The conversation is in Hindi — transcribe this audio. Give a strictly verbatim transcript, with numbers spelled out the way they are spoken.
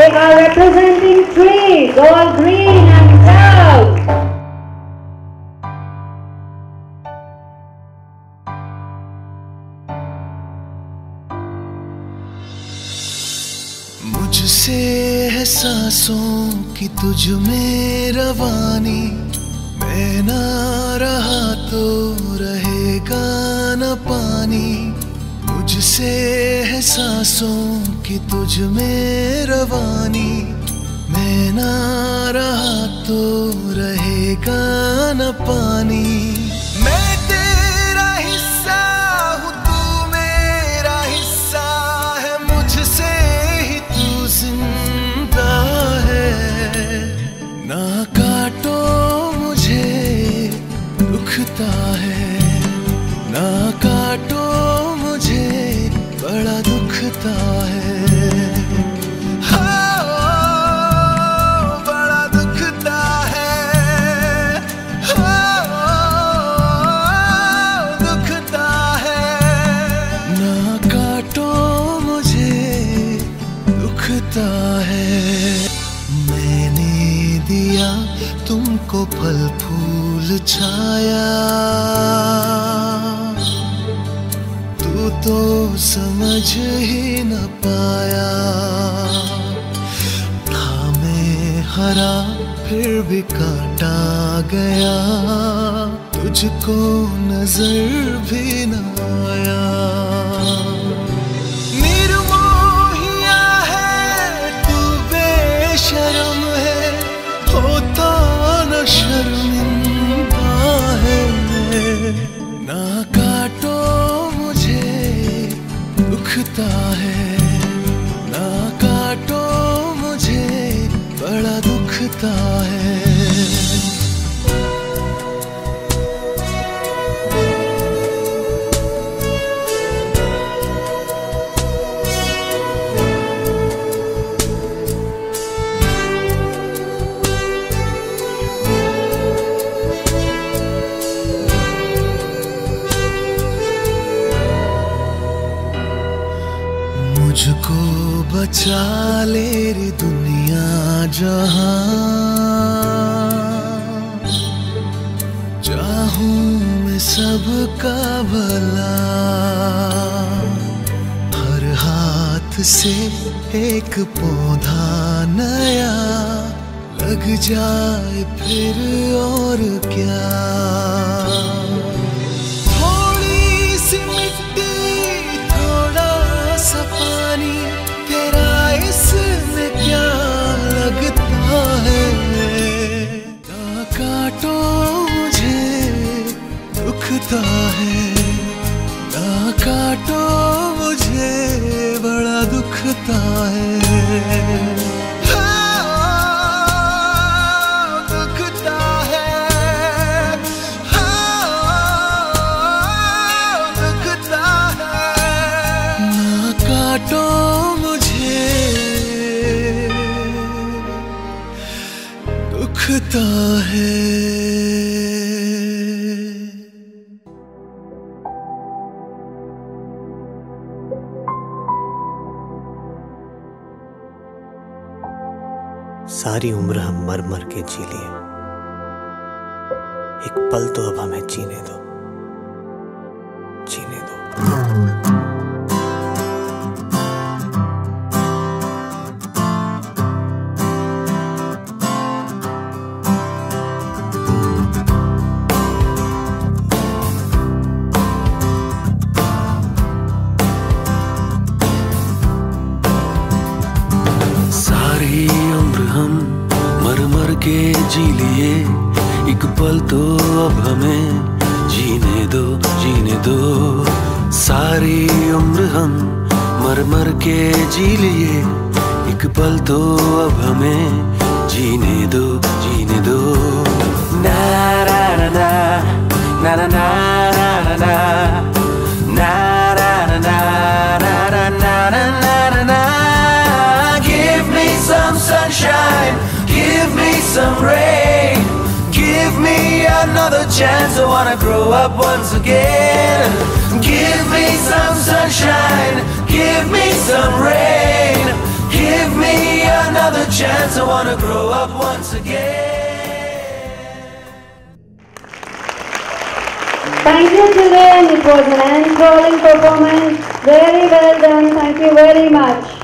are representing trees, all green and proud. मुझसे है सांसों की तुझ में रवानी, मैं ना रहा तो रहेगा न पानी। मुझसे है सांसों की तुझ में रवानी, मैं ना रहा तो रहेगा न पानी। मैं तेरा हिस्सा हूँ, तू मेरा हिस्सा है, मुझसे ही तू जिंदा है। ना काटो मुझे दुखता है, ना काटो मुझे बड़ा दुखता है। हाँ, बड़ा दुखता है, हाँ, दुखता है। ना काटो मुझे दुखता है। मैंने दिया तुमको फल फूल छाया, तू तो समझ ही न पाया। था मैं हरा फिर भी काटा गया, तुझको नजर भी न आया। निर्मोहिया है तू, बेशर्म है, होता न शर्मिंदा है। ना काटो दुखता है, ना काटो मुझे बड़ा दुखता है। मुझको बचा ले रे दुनिया जहां, चाहूं मैं सबका भला। हर हाथ से एक पौधा नया लग जाए फिर और क्या। थोड़ी सी मिट्टी, थोड़ा सा पानी, तेरा इसमें क्या लगता है। ना काटो मुझे दुखता है, ना काटो मुझे बड़ा दुखता है। काटो मुझे दुखता है। सारी उम्र हम मर मर के जी लिए, एक पल तो अब हमें जीने दो, जीने दो। सारी उम्र हम मर मर के जी लिए, एक पल तो अब हमें जीने दो, जीने दो। सारी उम्र हम मर मर के जी लिए, एक पल तो अब हमें जीने दो, जीने दो। ना ना ना ना ना ना ना ना ना ना ना ना ना ना। Give me some sunshine, give me some rain, give me another chance. I wanna grow up once again. Give me some sunshine, give me some rain, give me another another chance. I wanna grow up once again. Thank you, children. It was an enthralling performance. Very well done. Thank you very much.